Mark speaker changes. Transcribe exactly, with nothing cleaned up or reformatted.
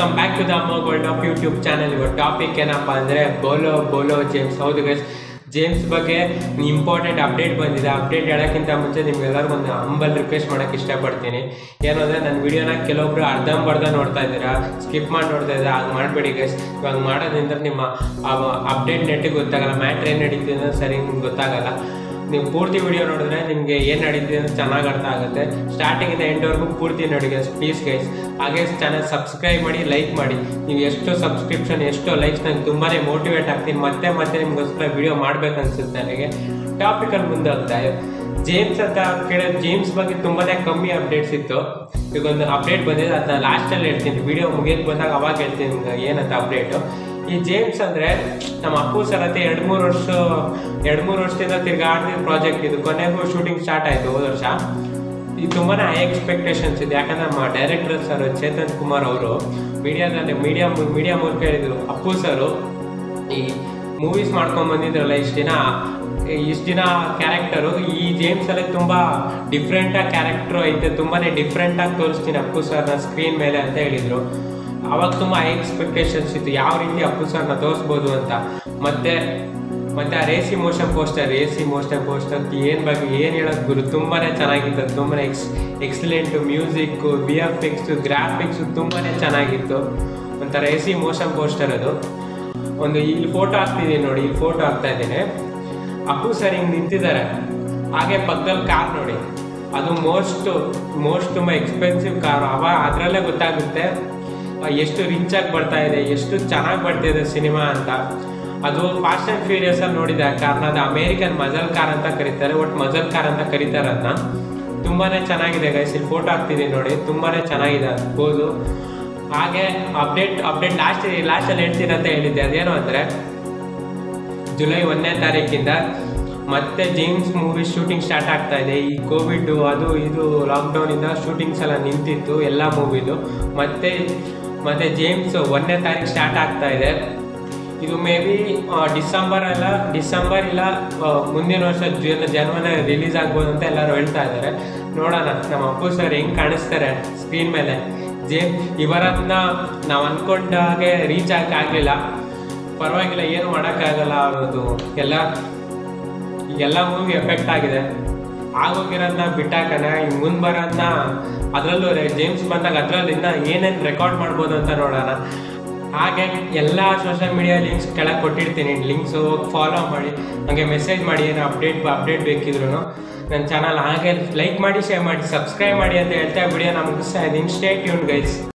Speaker 1: Welcome back to the Amogha world of YouTube channel. ಇವತ್ತು topic ಏನಪ್ಪ ಅಂದರೆ ಬೋಲೋ ಬೋಲೋ ಜೇಮ್ಸ್. ಹೌದು ಗೈಸ್, ಜೇಮ್ಸ್ ಬಗ್ಗೆ ಇಂಪಾರ್ಟೆಂಟ್ ಅಪ್ಡೇಟ್ ಬಂದಿದೆ. ಅಪ್ಡೇಟ್ ಹೇಳೋಕ್ಕಿಂತ ಮುಂಚೆ ನಿಮ್ಗೆಲ್ಲರಿಗೂ ಒಂದು ಹಂಬಲ್ ರಿಕ್ವೆಸ್ಟ್ ಮಾಡೋಕ್ಕೆ ಇಷ್ಟಪಡ್ತೀನಿ. ಏನು ಅಂದರೆ ನನ್ನ ವಿಡಿಯೋನ ಕೆಲವೊಬ್ರು ಅರ್ಧಂಬರ್ಧ ನೋಡ್ತಾ ಇದ್ದೀರಾ, ಸ್ಕಿಪ್ ಮಾಡಿ ನೋಡ್ತಾ ಇದ್ದೀರಾ. ಹಾಗೆ ಮಾಡಬೇಡಿ ಗೈಸ್. ಇವಾಗ ಮಾಡೋದ್ರಿಂದ ನಿಮ್ಮ ಅಪ್ಡೇಟ್ ನೆಟ್ಟಿಗೆ ಗೊತ್ತಾಗಲ್ಲ, ಮ್ಯಾಟ್ರ್ ಏನು ನಡೀತಿದೆ ಅನ್ನೋದು ಸರಿ ನಿಮ್ಗೆ ಗೊತ್ತಾಗಲ್ಲ. ನೀವು ಪೂರ್ತಿ ವಿಡಿಯೋ ನೋಡಿದ್ರೆ ನಿಮಗೆ ಏನು ನಡೀತಿದೆ ಅಂತ ಚೆನ್ನಾಗಿ ಅರ್ಥ ಆಗುತ್ತೆ. ಸ್ಟಾರ್ಟಿಂಗಿಂದ ಎಂಡ್ವರೆಗೂ ಪೂರ್ತಿ ನೋಡಿ ಗೈಸ್, ಪ್ಲೀಸ್ ಗೈಸ್. ಹಾಗೆ ಚಾನಲ್ ಸಬ್ಸ್ಕ್ರೈಬ್ ಮಾಡಿ, ಲೈಕ್ ಮಾಡಿ. ನೀವು ಎಷ್ಟು ಸಬ್ಸ್ಕ್ರಿಪ್ಷನ್ ಎಷ್ಟೋ ಲೈಕ್ಸ್ ನಂಗೆ ತುಂಬಾ ಮೋಟಿವೇಟ್ ಆಗ್ತೀನಿ. ಮತ್ತೆ ಮತ್ತೆ ನಿಮಗೋಸ್ಕರ ವಿಡಿಯೋ ಮಾಡ್ಬೇಕು ಅನ್ಸುತ್ತೆ ನನಗೆ. ಟಾಪಿಕಲ್ಲಿ ಮುಂದೆ ಹೋಗ್ತಾ ಇದೆ. ಜೇಮ್ಸ್ ಅಂತ ಕೇಳಿದ್ರೆ ಜೇಮ್ಸ್ ಬಗ್ಗೆ ತುಂಬಾ ಕಮ್ಮಿ ಅಪ್ಡೇಟ್ಸ್ ಇತ್ತು. ಈಗ ಒಂದು ಅಪ್ಡೇಟ್ ಬಂದಿದೆ, ಅದನ್ನ ಲಾಸ್ಟಲ್ಲಿ ಹೇಳ್ತೀನಿ. ವಿಡಿಯೋ ಮುಗಿಯೋಕ್ಕೆ ಬಂದಾಗ ಅವಾಗ ಹೇಳ್ತೀನಿ ನಿಮ್ಗೆ ಏನಂತ ಅಪ್ಡೇಟು. ಈ ಜೇಮ್ಸ್ ಅಂದರೆ ನಮ್ಮ ಅಪ್ಪು ಸರ್ ಹತ್ರ ಎರಡು ಮೂರು ವರ್ಷ ಎರಡು ಮೂರು ವರ್ಷದಿಂದ ತಿರ್ಗಾಡಿದ ಪ್ರಾಜೆಕ್ಟ್ ಇದು. ಕೊನೆಗೂ ಶೂಟಿಂಗ್ ಸ್ಟಾರ್ಟ್ ಆಯಿತು ಹೋದ ವರ್ಷ. ಇದು ತುಂಬಾ ಹೈ ಎಕ್ಸ್ಪೆಕ್ಟೇಷನ್ಸ್ ಇದೆ. ಯಾಕಂದ್ರೆ ನಮ್ಮ ಡೈರೆಕ್ಟರ್ ಸರ್ ಚೇತನ್ ಕುಮಾರ್ ಅವರು ಮೀಡಿಯಾದಲ್ಲಿ ಮೀಡಿಯಾ ಮೀಡಿಯಾ ಮೂಲಕ ಹೇಳಿದರು, ಅಪ್ಪು ಸರು ಈ ಮೂವೀಸ್ ಮಾಡ್ಕೊಂಡು ಬಂದಿದ್ರಲ್ಲ ಇಷ್ಟು ದಿನ ಇಷ್ಟು ದಿನ ಕ್ಯಾರೆಕ್ಟರು ಈ ಜೇಮ್ಸಲ್ಲಿ ತುಂಬ ಡಿಫ್ರೆಂಟಾಗಿ ಕ್ಯಾರೆಕ್ಟ್ರು ಐತೆ, ತುಂಬಾ ಡಿಫ್ರೆಂಟಾಗಿ ತೋರಿಸ್ತೀನಿ ಅಪ್ಪು ಸರ್ನ ಸ್ಕ್ರೀನ್ ಮೇಲೆ ಅಂತ ಹೇಳಿದರು. ಅವಾಗ ತುಂಬ ಹೈ ಎಕ್ಸ್ಪೆಕ್ಟೇಷನ್ಸ್ ಇತ್ತು, ಯಾವ ರೀತಿ ಅಪ್ಪು ಸರ್ನ ತೋರಿಸ್ಬೋದು ಅಂತ. ಮತ್ತು ಮತ್ತು ಆ ರೇಸಿ ಮೋಷನ್ ಪೋಸ್ಟರ್ ರೇಸಿ ಮೋಷನ್ ಪೋಸ್ಟರ್ ಏನು ಬಗ್ಗೆ ಏನು ಹೇಳೋದು ಗುರು, ತುಂಬಾ ಚೆನ್ನಾಗಿತ್ತು. ತುಂಬಾ ex excellent music, V F X, graphics ತುಂಬಾ ಚೆನ್ನಾಗಿತ್ತು. ಒಂಥರ ರೇಸಿ ಮೋಷನ್ ಪೋಸ್ಟರ್ ಅದು. ಒಂದು ಇಲ್ಲಿ ಫೋಟೋ ಹಾಕ್ತಿದ್ದೀನಿ ನೋಡಿ, ಇಲ್ಲಿ ಫೋಟೋ ಹಾಕ್ತಾ ಇದ್ದೀನಿ. ಅಪ್ಪು ಸರ್ ಹಿಂಗೆ ನಿಂತಿದ್ದಾರೆ, ಹಾಗೆ ಪಕ್ಕದಲ್ಲಿ ಕಾರ್ ನೋಡಿ, ಅದು ಮೋಸ್ಟ್ ಮೋಸ್ಟ್ ತುಂಬ ಎಕ್ಸ್ಪೆನ್ಸಿವ್ ಕಾರು. ಅವ ಅದರಲ್ಲೇ ಗೊತ್ತಾಗುತ್ತೆ ಎಷ್ಟು ರಿಚ್ ಆಗಿ ಬರ್ತಾ ಇದೆ, ಎಷ್ಟು ಚೆನ್ನಾಗಿ ಬರ್ತಾ ಇದೆ ಸಿನಿಮಾ ಅಂತ. ಅದು ಫಾಸ್ಟ್ ಆ್ಯಂಡ್ ಫ್ಯೂರಿಯಸಲ್ಲಿ ನೋಡಿದೆ ಕಾರಣ, ಅದು ಅಮೇರಿಕನ್ ಮಜಲ್ ಕಾರ್ ಅಂತ ಕರೀತಾರೆ, ಒಟ್ಟು ಮಜಲ್ ಕಾರ್ ಅಂತ ಕರೀತಾರೆ ಅದನ್ನ. ತುಂಬಾ ಚೆನ್ನಾಗಿದೆ ಗೈಸ್, ಇಲ್ಲಿ ಫೋಟೋ ಹಾಕ್ತಿದ್ದೀನಿ ನೋಡಿ, ತುಂಬಾ ಚೆನ್ನಾಗಿದೆ ಅನ್ಬೋದು. ಹಾಗೆ ಅಪ್ಡೇಟ್ ಅಪ್ಡೇಟ್ ಲಾಸ್ಟ್ ಲಾಸ್ಟಲ್ಲಿ ಹೇಳ್ತೀನಿ ಅಂತ ಹೇಳಿದ್ದೆ. ಅದೇನು ಅಂದರೆ ಜುಲೈ ಒಂದನೇ ತಾರೀಕಿಂದ ಮತ್ತೆ ಜೇಮ್ಸ್ ಮೂವಿ ಶೂಟಿಂಗ್ ಸ್ಟಾರ್ಟ್ ಆಗ್ತಾ ಇದೆ. ಈ ಕೋವಿಡ್ ಅದು ಇದು ಲಾಕ್ಡೌನಿಂದ ಶೂಟಿಂಗ್ಸ್ ಎಲ್ಲ ನಿಂತಿತ್ತು ಎಲ್ಲ ಮೂವಿದು. ಮತ್ತೆ ಮತ್ತು ಜೇಮ್ಸ್ ಒಂದನೇ ತಾರೀಕು ಸ್ಟಾರ್ಟ್ ಆಗ್ತಾ ಇದೆ. ಇದು ಮೇ ಬಿ ಡಿಸೆಂಬರ್ ಅಲ್ಲ ಡಿಸೆಂಬರ್ ಇಲ್ಲ ಮುಂದಿನ ವರ್ಷ ಜೂನ್ ಜನವರಿ ರಿಲೀಸ್ ಆಗ್ಬೋದು ಅಂತ ಎಲ್ಲರೂ ಹೇಳ್ತಾ ಇದ್ದಾರೆ. ನೋಡೋಣ ನಮ್ಮ ಅಪ್ಪು ಸರ್ ಹೆಂಗೆ ಕಾಣಿಸ್ತಾರೆ ಸ್ಕ್ರೀನ್ ಮೇಲೆ. ಜೇಮ್ ಇವರನ್ನ ನಾವು ಅಂದ್ಕೊಂಡಾಗೆ ರೀಚ್ ಆಗಲಿಲ್ಲ, ಪರವಾಗಿಲ್ಲ, ಏನು ಮಾಡೋಕ್ಕಾಗಲ್ಲ. ಅದು ಎಲ್ಲ ಎಲ್ಲ ಮೂವಿ ಎಫೆಕ್ಟ್ ಆಗಿದೆ. ಆಗೋಗಿರೋದನ್ನ ಬಿಟ್ಟಾಕನ ಈಗ ಮುಂದೆ ಬರೋದನ್ನ ಅದರಲ್ಲೂ ಜೇಮ್ಸ್ ಬಂದಾಗ ಅದರಲ್ಲಿಂದ ಏನೇನು ರೆಕಾರ್ಡ್ ಮಾಡ್ಬೋದು ಅಂತ ನೋಡೋಣ. ಹಾಗೆ ಎಲ್ಲ ಸೋಷಿಯಲ್ ಮೀಡಿಯಾ ಲಿಂಕ್ಸ್ ಕೆಳಗೆ ಕೊಟ್ಟಿರ್ತೀನಿ, ಲಿಂಕ್ಸು ಫಾಲೋ ಮಾಡಿ, ಹಾಗೆ ಮೆಸೇಜ್ ಮಾಡಿ ಏನೋ ಅಪ್ಡೇಟ್ ಅಪ್ಡೇಟ್ ಬೇಕಿದ್ರು ನನ್ನ ಚಾನಲ್. ಹಾಗೆ ಲೈಕ್ ಮಾಡಿ, ಶೇರ್ ಮಾಡಿ, ಸಬ್ಸ್ಕ್ರೈಬ್ ಮಾಡಿ ಅಂತ ಹೇಳ್ತಾ ವಿಡಿಯೋ ನಮ್ಗೆ ಮುಗಿಸ್ತಾ ಇದ್ದೀನಿ. Stay tuned guys.